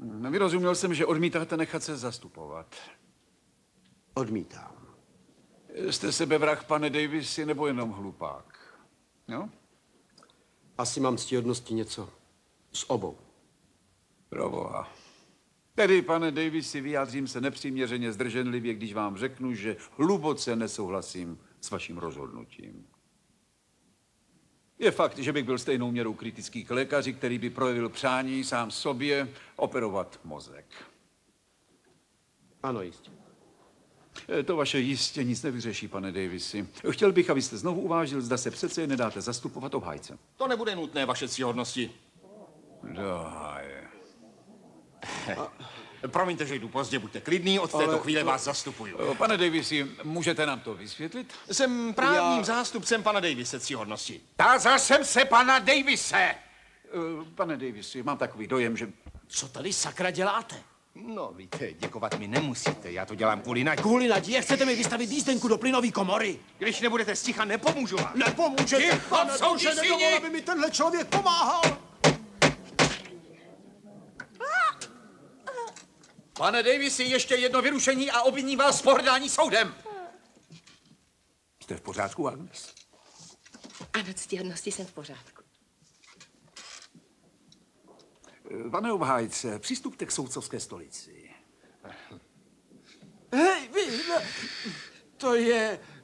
Vyrozuměl jsem, že odmítáte nechat se zastupovat. Odmítám. Jste sebevrah, pane Davisi, nebo jenom hlupák? No? Asi mám ctihodnosti něco s obou. Proboha. Tedy, pane Davisi, vyjádřím se nepřiměřeně zdrženlivě, když vám řeknu, že hluboce nesouhlasím s vaším rozhodnutím. Je fakt, že bych byl stejnou měrou kritický k lékaři, který by projevil přání sám sobě operovat mozek. Ano, jistě. To vaše jistě nic nevyřeší, pane Davisi. Chtěl bych, abyste znovu uvážil, zda se přece nedáte zastupovat obhájce. To nebude nutné, vaše ctihodnosti. Doháje. Promiňte, že jdu pozdě, buďte klidný, od této chvíle vás zastupuju. Pane Davisi, můžete nám to vysvětlit? Jsem právním zástupcem pana Davise, ctihodnosti. Tázal jsem se pana Davise. Pane Davisi, mám takový dojem, že... Co tady sakra děláte? No, víte, děkovat mi nemusíte, já to dělám kvůli Nadě. Kvůli Nadě, chcete mi vystavit jízdenku do plynové komory? Když nebudete sticha, nepomůžu vám. Nepomůžete, pane bože, nedovol, aby mi tenhle člověk pomáhal. Pane Davisi, ještě jedno vyrušení a obviním vás z pohrdání soudem. Jste v pořádku, Agnes? Ano, ctihodnosti, jsem v pořádku. Pane obhájce, přistupte k soudcovské stolici. Hej, vy, to je